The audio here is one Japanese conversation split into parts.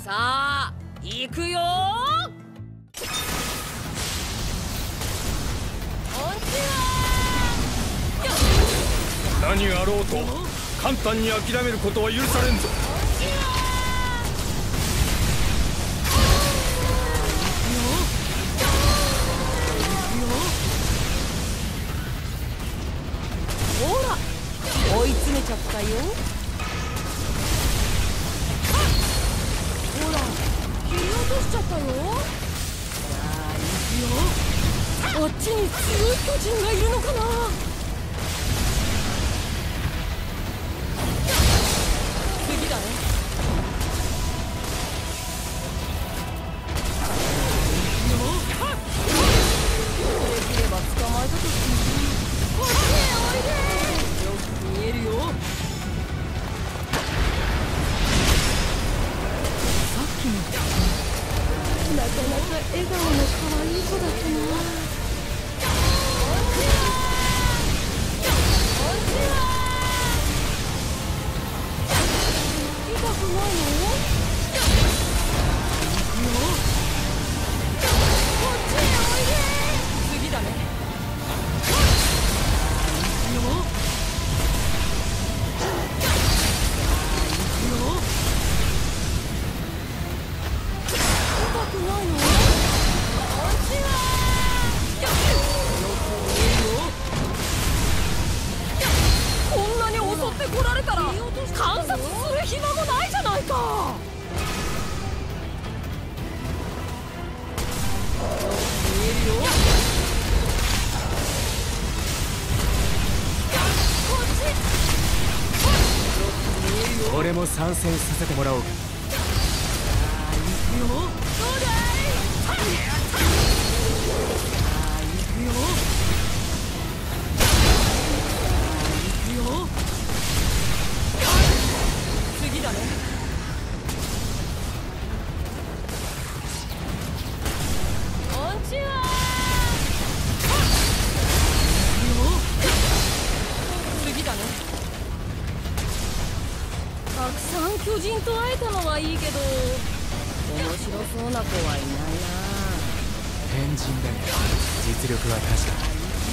さあ行くよー。 何があろうと簡単に諦めることは許されんぞ。 ほら追い詰めちゃったよ。ほら切り落としちゃったよ。さあ行くよ。あっちに強い巨人がいるのかな。次だね。できれば捕まえたときにこっちへおいで。よく見えるよ。さっきのなかなか笑顔の可愛い子だったな。痛くないの？行くよ。こっちへおいで。次だね。行くよ。行くよ。痛くないの？こっちはよく見えるよ。こんなに襲ってこられたら観察する暇もないじゃないか。よく見えるよ。こっち。よく見えるよ。 俺も参戦させてもらおうか。 行くよ。どうだい。さあ行くよ。行くよ。次だね。こんちは。行くよ。次だね。たくさん巨人と会えたのはいいけど面白そうな子はいないな。 変人だが実力は確か。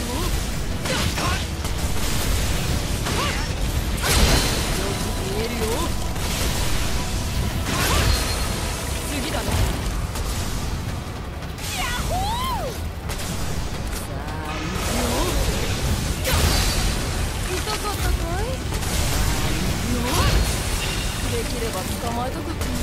よく見えるよ。次だね。ヤッホー。さあ行くよ。痛かったかい？行くよ。できれば捕まえたかったな。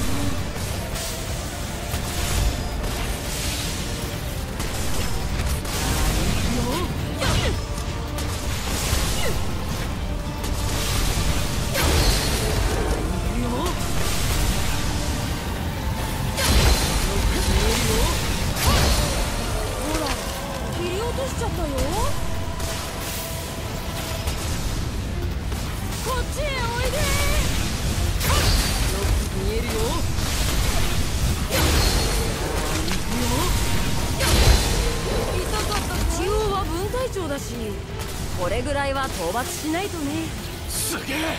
しちゃったよ。こっちへおいで。よく見えるよ。行くよ。痛かった。一応は分隊長だしこれぐらいは討伐しないとね。 すげえ。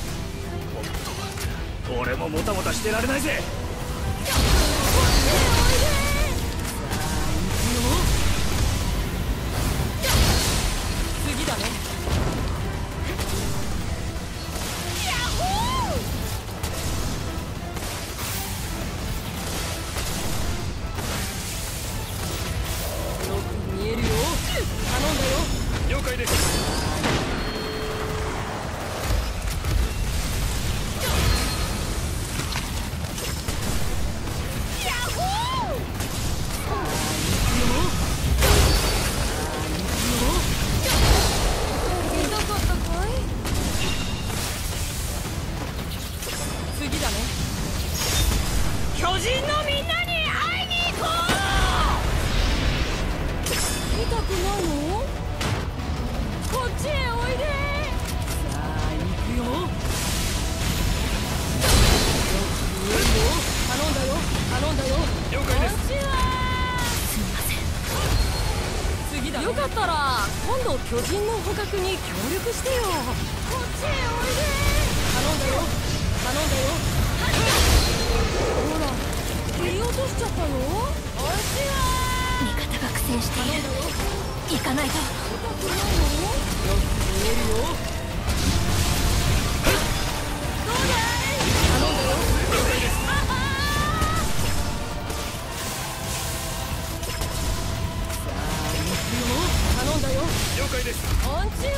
おっと俺ももたもたしてられないぜ。 こっちへおいで。さあ行くよ。次だね。ヤッホー。よく見えるよ。頼んだよ。 了解です。 ヤッホー。さあ行くよ。痛かったかい？次だね。巨人のみんなに会いに行こう。痛くないの？こっちへおいで。さあ行くよ。よく見えるよ。頼んだよ。頼んだよ。 了解です。 こっちは。すみません。次だね。よかったら今度巨人の捕獲に協力してよ。こっちへおいで。頼んだよ。頼んだよ。ほら切り落としちゃったよ。安心は味方が苦戦している。行かないと。 痛くないの？よく見えるよ。どうだい？頼んだよ。 了解です。 頼んだよ。 了解です。 こんちは。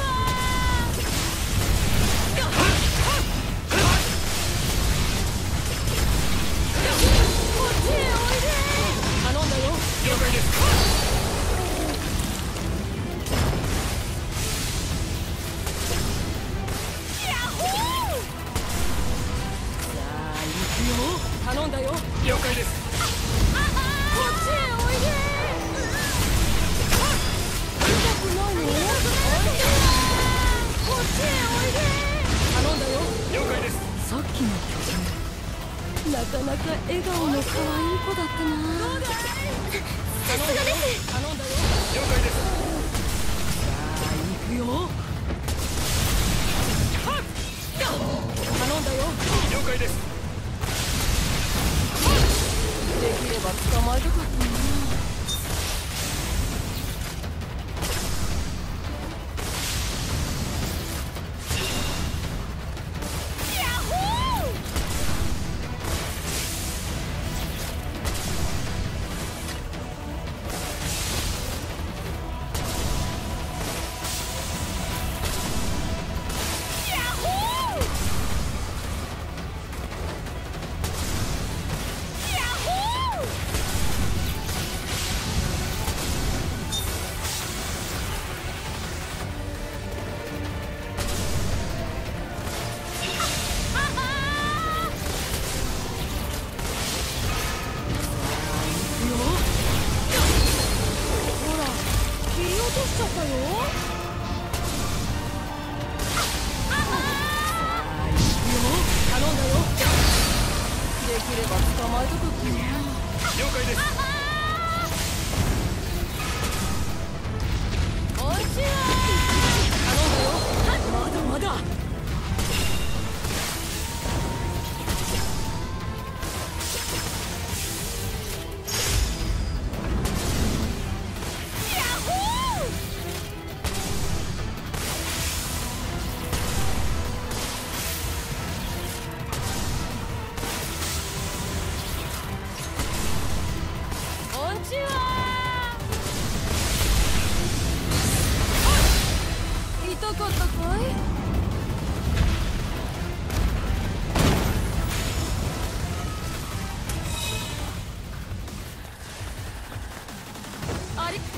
こっちへおいで。頼んだよ。 了解です。 ヤッホー。さあ行くよ。頼んだよ。 了解です。 こっちへおいで。痛くないの？こっちへおいで。頼んだよ。 了解です。 さっきの巨人、なかなか笑顔の可愛い子だったな。 さすがです。 頼んだよ。 了解です。 さあ行くよ。頼んだよ。 了解です。 できれば捕まえたかったな。落としちゃったよ。頼んだよ。できれば捕まえたかったな。 了解です。 こんちは。頼んだよ。まだまだ。痛かったかい？あれ？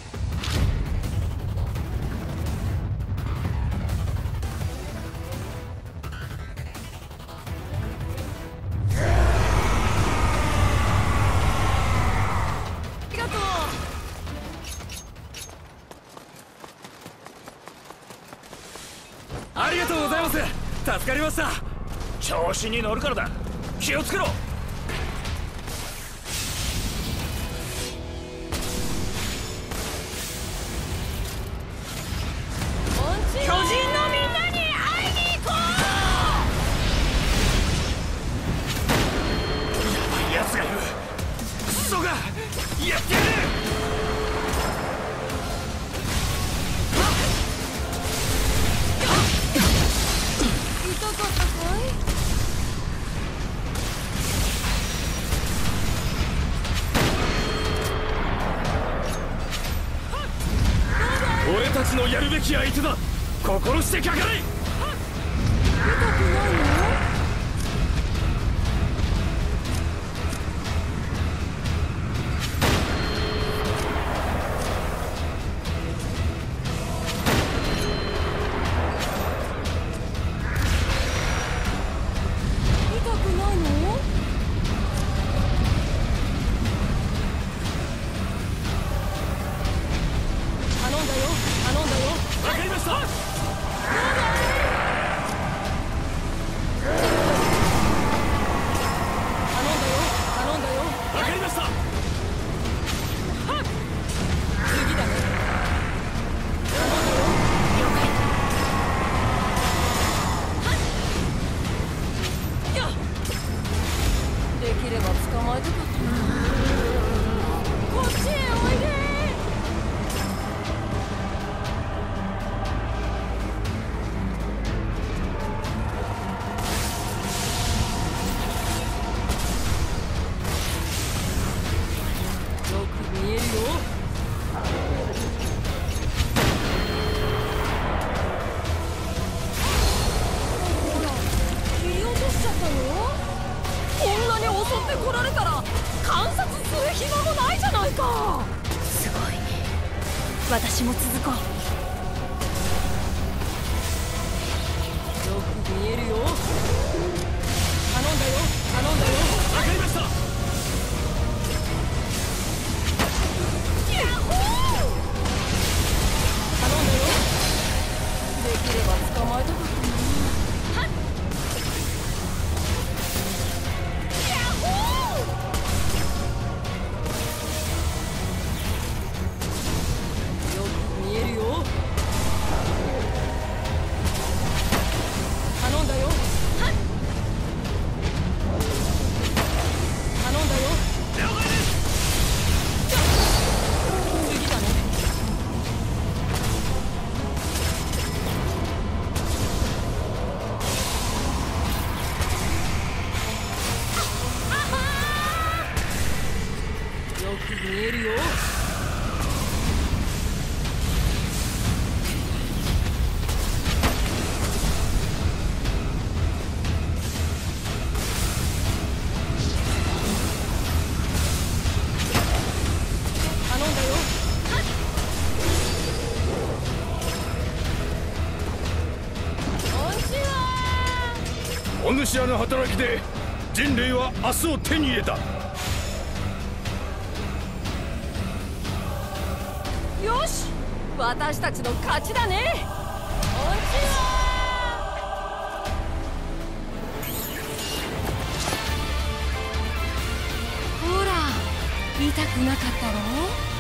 ありがとう。 ありがとうございます。助かりました。調子に乗るからだ。気をつけろ。 巨人のみんなに会いに行こやばい奴がいる。クソがやってやる。 痛かったかい？ 俺たちのやるべき相手だ。心してかかれ。 痛くないの？痛くないの？頼んだよ。頼んだよ。 わかりました。 頼んだよ。頼んだよ。 わかりました。 次だね。頼んだよ。了解。よっ。できれば捕まえたかったな。 私も続こう。 よく見えるよ。頼んだよ、頼んだよ。 わかりました。 頼んだよ。できれば捕まえたかったな。よく見えるよ。頼んだよ。頼んだよ。 了解です。 次だね。よく見えるよ。頼んだよ。こんにちは。 お主らの働きで人類は明日を手に入れた。 よし、私たちの勝ちだね。こんにちは。ほら、痛くなかったろ？